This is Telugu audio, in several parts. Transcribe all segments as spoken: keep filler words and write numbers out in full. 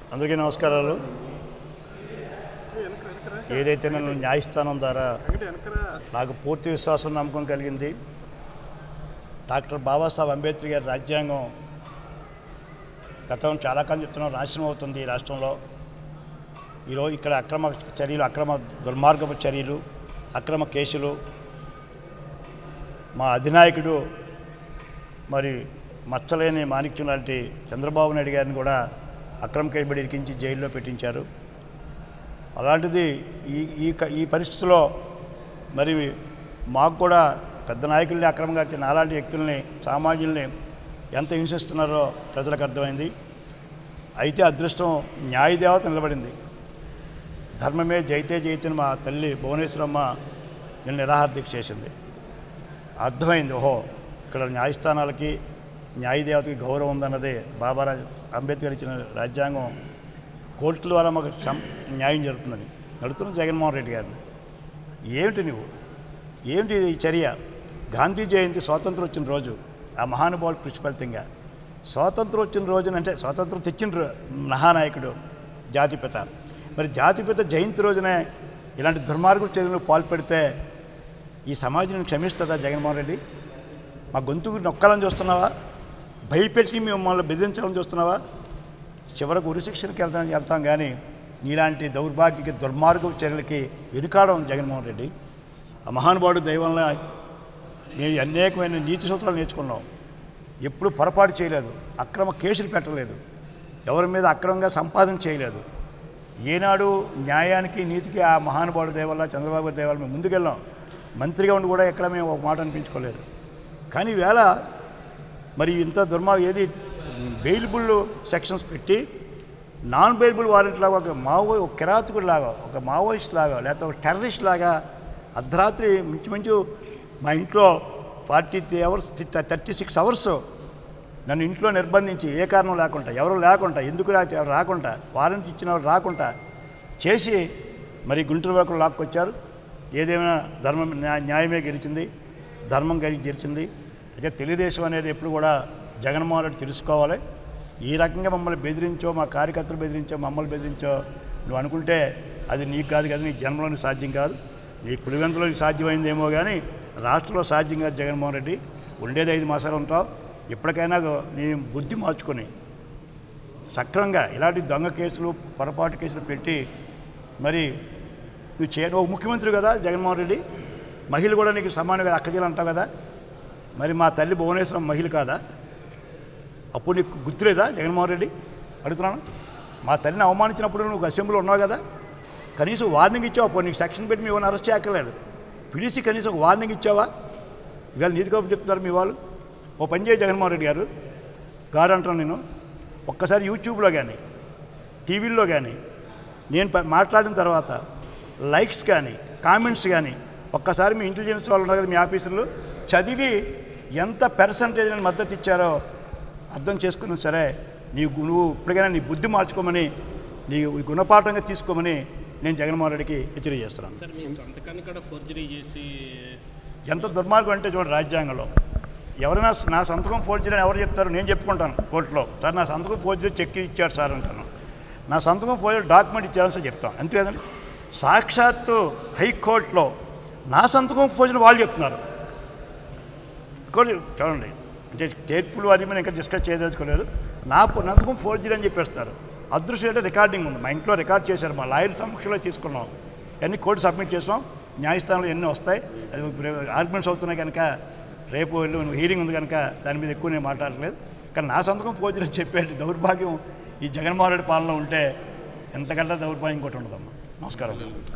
అందరికీ నమస్కారాలు. ఏదైతే నన్ను న్యాయస్థానం ద్వారా నాకు పూర్తి విశ్వాసం నమ్మకం కలిగింది. డాక్టర్ బాబాసాహెబ్ అంబేద్కర్ గారి రాజ్యాంగం గతం చాలా కాలం చెప్తున్నాం నాశనం అవుతుంది ఈ రాష్ట్రంలో. ఈరోజు ఇక్కడ అక్రమ చర్యలు, అక్రమ దుర్మార్గపు చర్యలు, అక్రమ కేసులు, మా అధినాయకుడు మరి మచ్చలేని మాణిక్యం లాంటి చంద్రబాబు నాయుడు గారిని కూడా అక్రమ కేసుబడి ఇరికించి జైల్లో పెట్టించారు. అలాంటిది ఈ ఈ ఈ పరిస్థితిలో మరి మాకు కూడా పెద్ద నాయకుల్ని అక్రమంగా నాలాంటి వ్యక్తుల్ని, సామాన్యుల్ని ఎంత హింసిస్తున్నారో ప్రజలకు అర్థమైంది. అయితే అదృష్టం న్యాయదేవత నిలబడింది. ధర్మమే జైతే జైతే మా తల్లి భువనేశ్వరమ్మ నిన్ను నిరాహార దీక్ష చేసింది. అర్థమైంది, ఓహో ఇక్కడ న్యాయస్థానాలకి న్యాయదేవతకి గౌరవం ఉందన్నదే. బాబా అంబేద్కర్ ఇచ్చిన రాజ్యాంగం కోర్టుల ద్వారా మాకు న్యాయం జరుగుతుందని నడుతున్న జగన్మోహన్ రెడ్డి గారిని. ఏమిటి నువ్వు, ఏమిటి ఈ చర్య? గాంధీ జయంతి స్వాతంత్రం వచ్చిన రోజు, ఆ మహానుభావుడు కృషి ఫలితంగా స్వాతంత్రం వచ్చిన రోజున, అంటే స్వాతంత్రం తెచ్చిన మహానాయకుడు జాతిపిత, మరి జాతిపిత జయంతి రోజునే ఇలాంటి దుర్మార్గుల చర్యలు పాల్పడితే ఈ సమాజం క్షమిస్తుందా జగన్మోహన్ రెడ్డి? మా గొంతుకు నొక్కాలని చూస్తున్నావా? భయపెట్టి మిమ్మల్ని బెదిరించాలని చూస్తున్నావా? చివరకు ఉరిశిక్షణకి వెళ్తాను వెళ్తాం కానీ నీలాంటి దౌర్భాగ్యకి దుర్మార్గ చర్యలకి వెనుకాడం జగన్మోహన్ రెడ్డి. ఆ మహానుభావుడు దైవంలో మేము అనేకమైన నీతి సూత్రాలు నేర్చుకున్నాం. ఎప్పుడు పొరపాటు చేయలేదు, అక్రమ కేసులు పెట్టలేదు, ఎవరి మీద అక్రమంగా సంపాదన చేయలేదు. ఏనాడు న్యాయానికి నీతికి ఆ మహానుభావుడు దైవల్ల, చంద్రబాబు దైవాల మేము ముందుకెళ్ళాం. మంత్రిగా ఉండి కూడా ఎక్కడ మేము ఒక మాట అనిపించుకోలేదు. కానీ ఈవేళ మరి ఇంత దుర్మార్గం ఏది బెయిలబుల్ సెక్షన్స్ పెట్టి నాన్ బెయిలబుల్ వారెంట్ లాగా ఒక మావో ఒక కిరాతకుడు లాగా, ఒక మావోయిస్ట్ లాగా, లేకపోతే ఒక టెర్రరిస్ట్ లాగా అర్ధరాత్రి మించుమించు మా ఇంట్లో forty three hours thirty six hours నన్ను ఇంట్లో నిర్బంధించి ఏ కారణం లేకుండా, ఎవరు లేకుండా, ఎందుకు రా రాకుండా, వారెంట్ ఇచ్చిన వాళ్ళు రాకుండా చేసి మరి గుంటూరు వరకు లాక్కొచ్చారు. ఏదేమైనా ధర్మం న్యాయమే గెలిచింది, ధర్మం గెలి గెలిచింది. అయితే తెలుగుదేశం అనేది ఎప్పుడు కూడా జగన్మోహన్ రెడ్డి తెలుసుకోవాలి. ఈ రకంగా మమ్మల్ని బెదిరించో, మా కార్యకర్తలు బెదిరించో, మమ్మల్ని బెదిరించో నువ్వు అనుకుంటే అది నీకు కాదు కదా, నీ జన్మలోని సాధ్యం కాదు. నీ పులివెంతలో సాధ్యమైందేమో కానీ రాష్ట్రంలో సాధ్యం కాదు. జగన్మోహన్ రెడ్డి ఉండేది ఐదు మాసాలు ఉంటావు. ఎప్పటికైనా నీ బుద్ధి మార్చుకొని సక్రమంగా ఇలాంటి దొంగ కేసులు, పొరపాటు కేసులు పెట్టి మరి నువ్వు చే ఒక ముఖ్యమంత్రి కదా జగన్మోహన్ రెడ్డి. మహిళ కూడా నీకు సమానంగా అక్కజీలు అంటావు కదా. మరి మా తల్లి భువనేశ్వరం మహిళ కాదా? అప్పుడు నీకు గుర్తులేదా జగన్మోహన్ రెడ్డి? అడుగుతున్నాను. మా తల్లిని అవమానించినప్పుడు నువ్వు అసెంబ్లీలో ఉన్నావు కదా, కనీసం వార్నింగ్ ఇచ్చావా? అప్పుడు నీకు సెక్షన్ పెట్టి మీ వాళ్ళని అరెస్ట్ చేయక్కర్లేదు, పిలిచి కనీసం ఒక వార్నింగ్ ఇచ్చావా? ఇవాళ నీతి కబుర్లు చెప్తున్నారు మీ వాళ్ళు. ఓ పని చేయ జగన్మోహన్ రెడ్డి గారు గారు అంటాను నేను, ఒక్కసారి యూట్యూబ్లో కానీ టీవీల్లో కానీ నేను మాట్లాడిన తర్వాత లైక్స్ కానీ కామెంట్స్ కానీ ఒక్కసారి మీ ఇంటెలిజెన్స్ వాళ్ళు ఉన్నారు కదా, మీ ఆఫీసర్లు చదివి ఎంత పర్సంటేజ్ అని మద్దతు ఇచ్చారో అర్థం చేసుకున్నా సరే నీ నువ్వు ఇప్పటికైనా నీ బుద్ధి మార్చుకోమని, నీ గుణపాఠంగా తీసుకోమని నేను జగన్మోహన్ రెడ్డికి హెచ్చరిక చేస్తున్నాను. ఎంత దుర్మార్గం అంటే చూడండి, రాజ్యాంగంలో ఎవరైనా నా సంతకం ఫోర్జరీ అని ఎవరు చెప్తారు? నేను చెప్పుకుంటాను కోర్టులో, సార్ నా సంతకం ఫోర్జరీ చెక్ ఇచ్చాడు సార్ అంటాను. నా సంతకం ఫోర్జరీ డాక్యుమెంట్ ఇచ్చారని సార్ చెప్తాను, అంతే కదండి. సాక్షాత్తు హైకోర్టులో నా సంతకం ఫోర్జరీ వాళ్ళు చెప్తున్నారు. చూడండి, అంటే తీర్పులు అది మనం ఇంకా డిస్కస్ చేయదలుచుకోలేదు. నా సంతకం ఫోర్జరీ అని చెప్పేస్తారు. అదృష్టం అంటే రికార్డింగ్ ఉంది, మా ఇంట్లో రికార్డ్ చేశారు, మా లాయర్ సమక్షంలో తీసుకున్నాం, అన్నీ కోర్టు సబ్మిట్ చేసాం. న్యాయస్థానంలో ఎన్ని వస్తాయి, అది ఆర్గ్యుమెంట్స్ అవుతున్నాయి కనుక రేపు హీరింగ్ ఉంది కనుక దాని మీద ఎక్కువ నేను మాట్లాడలేదు. కానీ నా సంతకం ఫోర్జరీ అని చెప్పేది దౌర్భాగ్యం ఈ జగన్మోహన్ రెడ్డి పాలన ఉంటే ఎంతకంటే దౌర్భాగ్యం ఇంకోటి ఉండదమ్మా. నమస్కారం.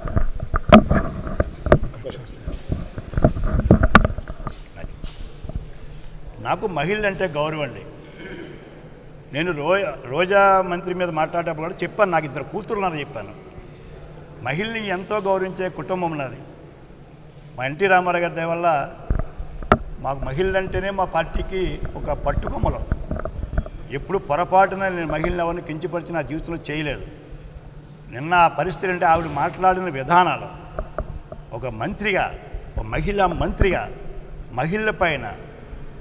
నాకు మహిళలు అంటే గౌరవం అండి. నేను రో రోజా మంత్రి మీద మాట్లాడేటప్పుడు కూడా చెప్పాను, నాకు ఇద్దరు కూతురున్నారని చెప్పాను. మహిళని ఎంతో గౌరవించే కుటుంబం నాది. మా ఎన్టీ రామారావు గారి దయ వల్ల మాకు మహిళలంటేనే మా పార్టీకి ఒక పట్టుకొమ్మలం. ఎప్పుడు పొరపాటున నేను మహిళని ఎవరిని కించపరిచి నా జీవితంలో చేయలేదు. నిన్న ఆ పరిస్థితి అంటే ఆవిడ మాట్లాడిన విధానాలు, ఒక మంత్రిగా, ఒక మహిళా మంత్రిగా మహిళల పైన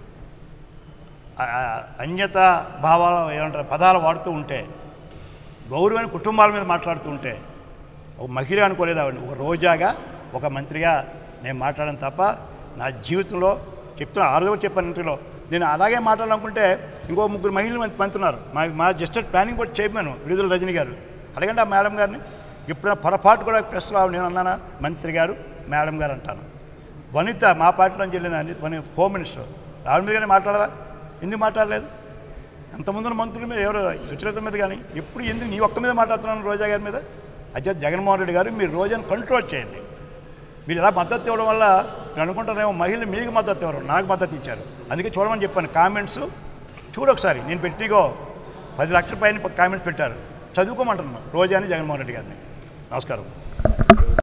అన్యత భావాలు ఏమంటారు పదాలు వాడుతూ ఉంటే గౌరవమైన కుటుంబాల మీద మాట్లాడుతూ ఉంటే ఒక మహిళ అనుకోలేదు ఆవిడ, ఒక రోజాగా ఒక మంత్రిగా నేను మాట్లాడను తప్ప నా జీవితంలో చెప్తున్నా. ఆ రోజు చెప్పాను ఇంటిలో నేను అలాగే మాట్లాడాలనుకుంటే ఇంకో ముగ్గురు మహిళలు మంత్రున్నారు. మా మా జస్టిస్ ప్లానింగ్ బోర్డు చైర్మన్ విడుదల రజనీ గారు. అలాగంటే ఆ మేడం గారిని ఎప్పుడైనా పొరపాటు కూడా ప్రెస్లో నేను అన్నానా మంత్రి గారు మేడం గారు అంటాను. వనిత మా పార్టీలో చెల్లిన వని హోమ్ మినిస్టర్ ఆవిడ మీద కానీ మాట్లాడాలా? ఎందుకు మాట్లాడలేదు? అంతమంది మంత్రుల మీద ఎవరు సుచరిత మీద కానీ ఎప్పుడు ఎందుకు నీ ఒక్క మీద మాట్లాడుతున్నాను రోజా గారి మీద? అధ్యక్ష జగన్మోహన్ రెడ్డి గారు మీరు రోజాను కంట్రోల్ చేయండి. మీరు ఇలా మద్దతు ఇవ్వడం వల్ల నేను అనుకుంటానేమో మహిళలు మీకు మద్దతు ఇవ్వరు, నాకు మద్దతు ఇచ్చారు. అందుకే చూడమని చెప్పాను. కామెంట్స్ చూడొకసారి నేను పెట్టిగో పది లక్షల పైన కామెంట్స్ పెట్టారు, చదువుకోమంటున్నాను రోజాని జగన్మోహన్ రెడ్డి గారిని. నమస్కారం.